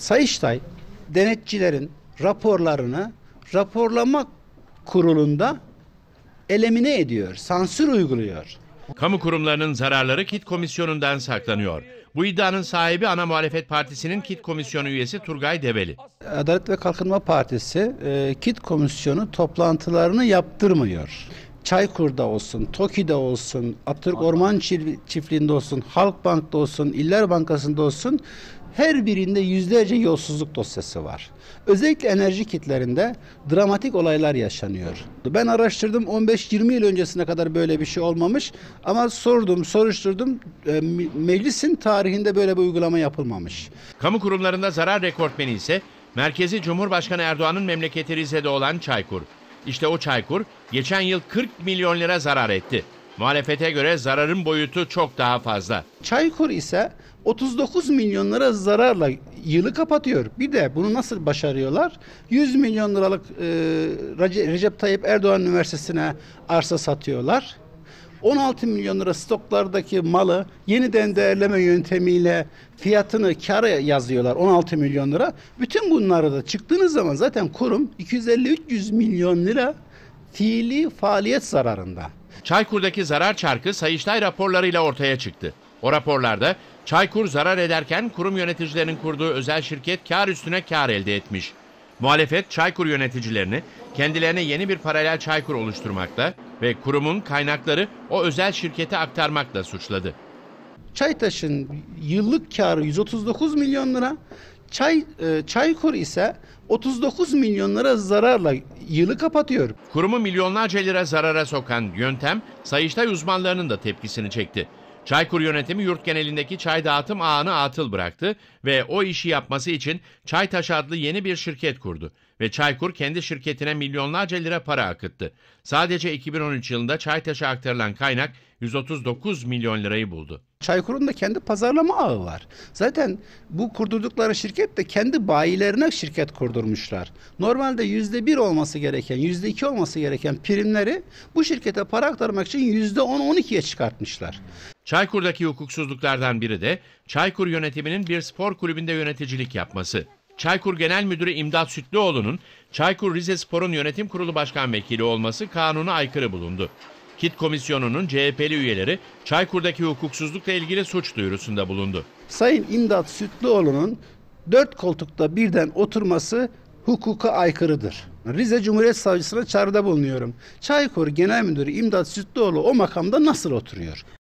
Sayıştay denetçilerin raporlarını raporlama kurulunda elemine ediyor, sansür uyguluyor. Kamu kurumlarının zararları KİT komisyonundan saklanıyor. Bu iddianın sahibi ana muhalefet partisinin KİT komisyonu üyesi Turgay Develi. Adalet ve Kalkınma Partisi KİT komisyonu toplantılarını yaptırmıyor. Çaykur'da olsun, TOKİ'de olsun, Abdülk Orman Çiftliği'nde olsun, Halkbank'ta olsun, İller Bankası'nda olsun her birinde yüzlerce yolsuzluk dosyası var. Özellikle enerji kitlerinde dramatik olaylar yaşanıyor. Ben araştırdım, 15-20 yıl öncesine kadar böyle bir şey olmamış ama soruşturdum. Meclisin tarihinde böyle bir uygulama yapılmamış. Kamu kurumlarında zarar rekortmeni ise merkezi Cumhurbaşkanı Erdoğan'ın memleketi Rize'de olan Çaykur. İşte o Çaykur geçen yıl 40 milyon lira zarar etti. Muhalefete göre zararın boyutu çok daha fazla. Çaykur ise 39 milyon lira zararla yılı kapatıyor. Bir de bunu nasıl başarıyorlar? 100 milyon liralık Recep Tayyip Erdoğan Üniversitesi'ne arsa satıyorlar. 16 milyon lira stoklardaki malı yeniden değerleme yöntemiyle fiyatını kâra yazıyorlar 16 milyon lira. Bütün bunları da çıktığınız zaman zaten kurum 250-300 milyon lira fiili faaliyet zararında. Çaykur'daki zarar çarkı Sayıştay raporlarıyla ortaya çıktı. O raporlarda Çaykur zarar ederken kurum yöneticilerinin kurduğu özel şirket kar üstüne kar elde etmiş. Muhalefet Çaykur yöneticilerini kendilerine yeni bir paralel Çaykur oluşturmakla ve kurumun kaynakları o özel şirkete aktarmakla suçladı. Çaytaş'ın yıllık karı 139 milyon lira, Çaykur ise 39 milyon lira zararla yılı kapatıyor. Kurumu milyonlarca lira zarara sokan yöntem Sayıştay uzmanlarının da tepkisini çekti. Çaykur yönetimi yurt genelindeki çay dağıtım ağını atıl bıraktı ve o işi yapması için Çaytaş adlı yeni bir şirket kurdu. Ve Çaykur kendi şirketine milyonlarca lira para akıttı. Sadece 2013 yılında Çaytaş'a aktarılan kaynak 139 milyon lirayı buldu. Çaykur'un da kendi pazarlama ağı var. Zaten bu kurdurdukları şirket de kendi bayilerine şirket kurdurmuşlar. Normalde %1 olması gereken, %2 olması gereken primleri bu şirkete para aktarmak için %10-12'ye çıkartmışlar. Çaykur'daki hukuksuzluklardan biri de Çaykur yönetiminin bir spor kulübünde yöneticilik yapması. Çaykur Genel Müdürü İmdat Sütlüoğlu'nun Çaykur Rizespor'un yönetim kurulu başkan vekili olması kanuna aykırı bulundu. KİT komisyonunun CHP'li üyeleri Çaykur'daki hukuksuzlukla ilgili suç duyurusunda bulundu. Sayın İmdat Sütlüoğlu'nun 4 koltukta birden oturması hukuka aykırıdır. Rize Cumhuriyet Savcısına çağrıda bulunuyorum. Çaykur Genel Müdürü İmdat Sütlüoğlu o makamda nasıl oturuyor?